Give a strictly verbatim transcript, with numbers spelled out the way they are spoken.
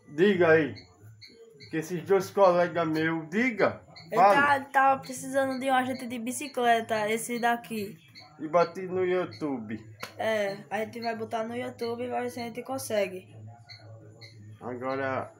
Diga aí. Que esses dois colegas meus, diga. Ele tá, tava precisando de um agente de bicicleta, esse daqui. E bati no YouTube. É, a gente vai botar no YouTube e vai ver se a gente consegue. Agora,